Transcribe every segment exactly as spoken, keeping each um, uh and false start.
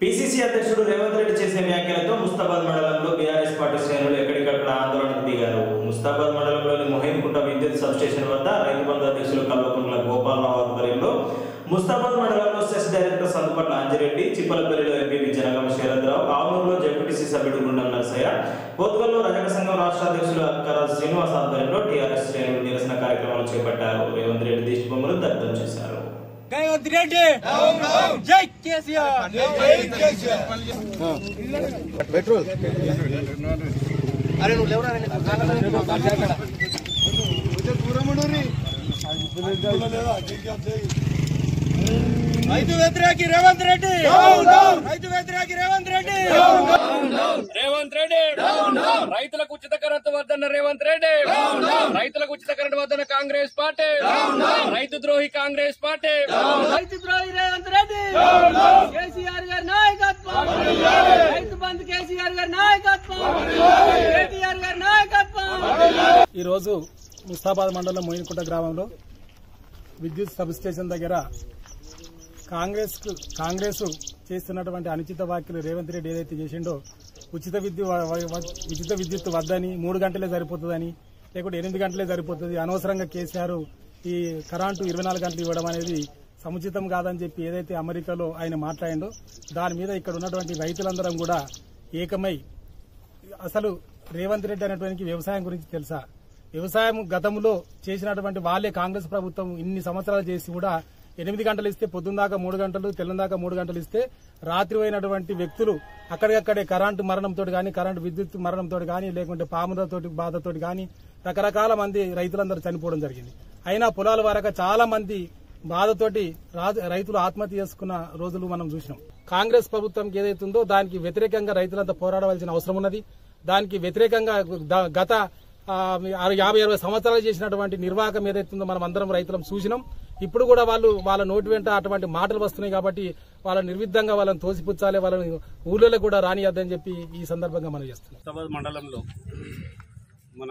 PCC అధ్యక్షుడు రేవంత్ రెడ్డి చేసే వ్యాఖ్యలతో ముస్తాబాద్ మండలంలో బీఆర్ఎస్ పార్టీ శ్రేణులు ఎక్కడికక్కడ ఆందోళనకు దిగారు. ముస్తాబాద్ మండలంలోని మొహిన్కుంట విద్యుత్ సబ్స్టేషన్ వద్ద రైతు బంధు అధ్యక్షులు కల్వకుంట్ల గోపాలరావు ఆధ్వర్యంలో ముస్తాబాద్ మండలంలో సెస్ డైరెక్టర్ సందుపట్ల అంజిరెడ్డి, చిప్పలపల్లిలో ఎంపీ జనగామ శరద్రావు, ఆవూరులో జెడ్పీటీసీ సభ్యుడు గుండం నరసయ్య, పోత్గల్లో రజక సంఘం రాష్ట్ర అధ్యక్షులు అక్కరాజ్ శ్రీనివాస్ ఆధ్వర్యంలో టీఆర్ఎస్ శ్రేణులు నిరసన కార్యక్రమాలు చేపట్టారు. రేవంత్ రెడ్డి దిష్టి బొమ్మలు దగ్ధం చేశారు. రేవంత్ రెడ్డి జై కేసీఆర్ జై కేసీఆర్ పెట్రోల్ అరే నువ్వు లేవరా రైతు వ్యతిరేకి రేవంత్ రెడ్డి రైతు వ్యతిరేకి రేవంత్ రెడ్డి రేవంత్ రెడ్డి రైతులకు ఉచిత కరెంటు వద్దన్న రేవంత్ రెడ్డి రైతులకు ఉచిత కరెంటు వద్దన్న కాంగ్రెస్ పార్టీ రైతు ద్రోహి కాంగ్రెస్ పార్టీ రైతు ద్రోహి రేవంత్ రెడ్డి కేసీఆర్ గారి నాయకత్వం రైతు బంధు కేసీఆర్ గారి నాయకత్వం కేటీఆర్ గారి నాయకత్వం. ఈ రోజు ముస్తాబాద్ మండలం మొయిన్కుంట గ్రామంలో విద్యుత్ సబ్ స్టేషన్ దగ్గర కాంగ్రెస్ కాంగ్రెస్ చేస్తున్నటువంటి అనుచిత వ్యాఖ్యలు రేవంత్ రెడ్డి ఏదైతే చేసిండో ఉచిత విద్యుత్ ఉచిత విద్యుత్ వద్దని మూడు గంటలే సరిపోతుందని లేకుంటే ఎనిమిది గంటలే సరిపోతుంది, అనవసరంగా కేసీఆర్ ఈ కరెంటు ఇరవై నాలుగు గంటలు ఇవ్వడం అనేది సముచితం కాదని చెప్పి ఏదైతే అమెరికాలో ఆయన మాట్లాడిండో దాని మీద ఇక్కడ ఉన్నటువంటి రైతులందరం కూడా ఏకమై అసలు రేవంత్ రెడ్డి అనేటువంటి వ్యవసాయం గురించి తెలుసా? వ్యవసాయం గతంలో చేసినటువంటి వాళ్ళే కాంగ్రెస్ ప్రభుత్వం ఇన్ని సంవత్సరాలు చేసి కూడా ఎనిమిది గంటలు ఇస్తే పొద్దున్నాక మూడు గంటలు తెల్లందాకా మూడు గంటలు ఇస్తే రాత్రి అయినటువంటి వ్యక్తులు అక్కడికక్కడే కరెంటు మరణంతో గానీ కరెంటు విద్యుత్ మరణంతో గానీ లేకుంటే పాములతోటి బాధతోటి గానీ రకరకాల మంది రైతులందరూ చనిపోవడం జరిగింది. అయినా పొలాల వరకు చాలా మంది బాధతోటి రైతులు ఆత్మహత్య చేసుకున్న రోజులు మనం చూసినాం. కాంగ్రెస్ ప్రభుత్వంకి ఏదైతుందో దానికి వ్యతిరేకంగా రైతులంతా పోరాడవలసిన అవసరం ఉన్నది. దానికి వ్యతిరేకంగా గత యాభై అరవై సంవత్సరాలు చేసినటువంటి నిర్వాహకం ఏదైతుందో మనం అందరం రైతులం చూసినాం. ఇప్పుడు కూడా వాళ్ళు వాళ్ళ నోటి వెంట అటువంటి మాటలు వస్తున్నాయి కాబట్టి వాళ్ళ నిర్విధంగా వాళ్ళని తోసిపుచ్చాలి, వాళ్ళని ఊళ్ళో కూడా రానియద్దని చెప్పి ఈ సందర్భంగా మనం చేస్తున్నాం. ముస్తాబాద్ మండలంలో మన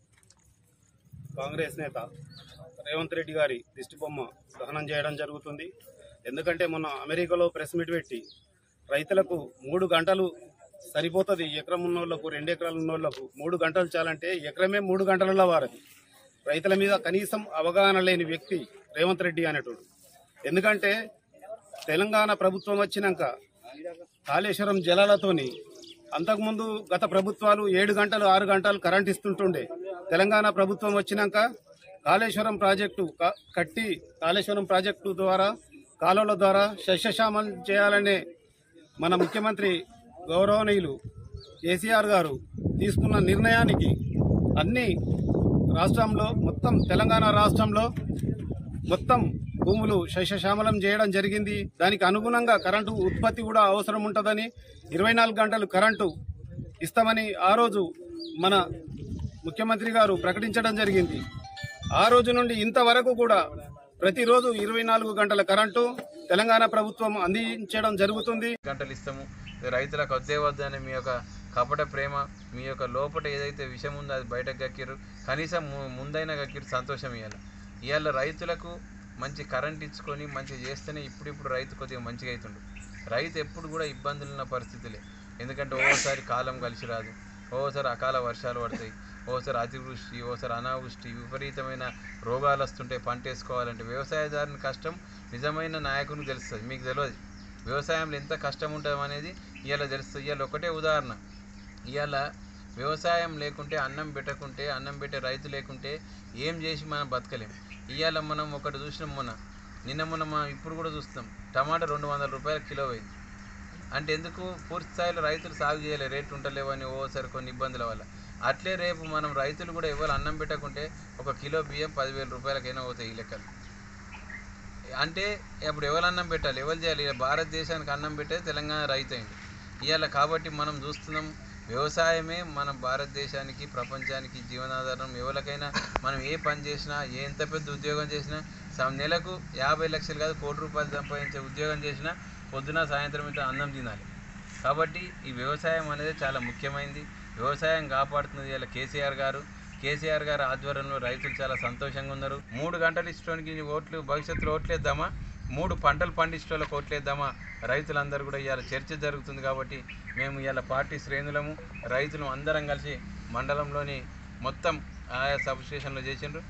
కాంగ్రెస్ నేత రేవంత్ రెడ్డి గారి దిష్టి బొమ్మ దహనం చేయడం జరుగుతుంది. ఎందుకంటే మొన్న అమెరికాలో ప్రెస్ మీట్ పెట్టి రైతులకు మూడు గంటలు సరిపోతుంది, ఎకరం ఉన్నోళ్లకు రెండు ఎకరాలు ఉన్నోళ్లకు మూడు గంటలు చాలంటే ఎకరమే మూడు గంటలలో వారది. రైతుల మీద కనీసం అవగాహన లేని వ్యక్తి రేవంత్ రెడ్డి అనేటోడు. ఎందుకంటే తెలంగాణ ప్రభుత్వం వచ్చినాక కాళేశ్వరం జలాలతోని అంతకుముందు గత ప్రభుత్వాలు ఏడు గంటలు ఆరు గంటలు కరెంట్ ఇస్తుంటుండే. తెలంగాణ ప్రభుత్వం వచ్చినాక కాళేశ్వరం ప్రాజెక్టు కట్టి కాళేశ్వరం ప్రాజెక్టు ద్వారా కాలువల ద్వారా సస్యశ్యామం చేయాలనే మన ముఖ్యమంత్రి గౌరవనీయులు కేసీఆర్ గారు తీసుకున్న నిర్ణయానికి అన్ని రాష్ట్రంలో మొత్తం తెలంగాణ రాష్ట్రంలో మొత్తం భూములు సస్యశ్యామలం చేయడం జరిగింది. దానికి అనుగుణంగా కరెంటు ఉత్పత్తి కూడా అవసరం ఉంటుందని ఇరవై నాలుగు గంటలు కరెంటు ఇస్తామని ఆ రోజు మన ముఖ్యమంత్రి గారు ప్రకటించడం జరిగింది. ఆ రోజు నుండి ఇంతవరకు కూడా ప్రతిరోజు ఇరవై నాలుగు గంటల కరెంటు తెలంగాణ ప్రభుత్వం అందించడం జరుగుతుంది. గంటలు ఇస్తాము, రైతులకు వద్దే వద్దని మీ యొక్క కపట ప్రేమ, మీ యొక్క లోపల ఏదైతే విషయం ఉందో అది బయటకు గక్కిరు. కనీసం ముందైనా గక్కిరు, సంతోషం ఇవ్వాలి. ఇవాళ రైతులకు మంచి కరెంట్ ఇచ్చుకొని మంచిగా చేస్తేనే ఇప్పుడిప్పుడు రైతు కొద్దిగా మంచిగా అవుతుండు. రైతు ఎప్పుడు కూడా ఇబ్బందులు ఉన్న పరిస్థితులే. ఎందుకంటే ఓసారి కాలం కలిసి రాదు, ఓసారి అకాల వర్షాలు పడతాయి, ఓసారి అతివృష్టి, ఓసారి అనావృష్టి, విపరీతమైన రోగాలు వస్తుంటే పంట వేసుకోవాలంటే వ్యవసాయదారుని కష్టం నిజమైన నాయకునికి తెలుస్తుంది. మీకు తెలియదు వ్యవసాయంలో ఎంత కష్టం ఉంటుంది అనేది ఇవాళ తెలుస్తుంది. ఇవాళ ఒకటే ఉదాహరణ, ఇవాళ వ్యవసాయం లేకుంటే అన్నం పెట్టకుంటే అన్నం పెట్టే రైతు లేకుంటే ఏం చేసి మనం బతకలేం. ఇవాళ మనం ఒకటి చూసినాం, మొన్న నిన్న మొన్న మనం ఇప్పుడు కూడా చూస్తాం టమాటా రెండు వందల రూపాయల కిలో అయింది. అంటే ఎందుకు? పూర్తి స్థాయిలో రైతులు సాగు చేయలే, రేట్లు ఉంటలేవని ఓసారి కొన్ని ఇబ్బందుల వల్ల. అట్లే రేపు మనం రైతులు కూడా ఎవరు అన్నం పెట్టకుంటే ఒక కిలో బియ్యం పదివేల రూపాయలకైనా పోతాయి ఈ లెక్కలు. అంటే ఇప్పుడు ఎవరు అన్నం పెట్టాలి, ఎవరు చేయాలి? భారతదేశానికి అన్నం పెట్టేది తెలంగాణ రైతు అయింది ఇవాళ. కాబట్టి మనం చూస్తున్నాం వ్యవసాయమే మన భారతదేశానికి ప్రపంచానికి జీవనాధారం. ఎవరికైనా మనం ఏ పని చేసినా ఎంత పెద్ద ఉద్యోగం చేసినా నెలకు యాభై లక్షలు కాదు కోటి రూపాయలు సంపాదించే ఉద్యోగం చేసినా పొద్దున సాయంత్రం ఇంత అన్నం తినాలి. కాబట్టి ఈ వ్యవసాయం అనేది చాలా ముఖ్యమైనది. వ్యవసాయం కాపాడుతున్నది ఇలా కేసీఆర్ గారు. కేసీఆర్ గారి ఆధ్వర్యంలో రైతులు చాలా సంతోషంగా ఉన్నారు. మూడు గంటలు ఇష్టడానికి ఓట్లు భవిష్యత్తులో ఓట్లేద్దామా? మూడు పంటలు పండించడంలో కోట్లేద్దామా రైతులందరూ కూడా ఇవాళ చర్చ జరుగుతుంది. కాబట్టి మేము ఇవాళ పార్టీ శ్రేణులము రైతులు అందరం కలిసి మండలంలోని మొత్తం ఆయా సబ్ స్టేషన్లో చేసిండ్రు.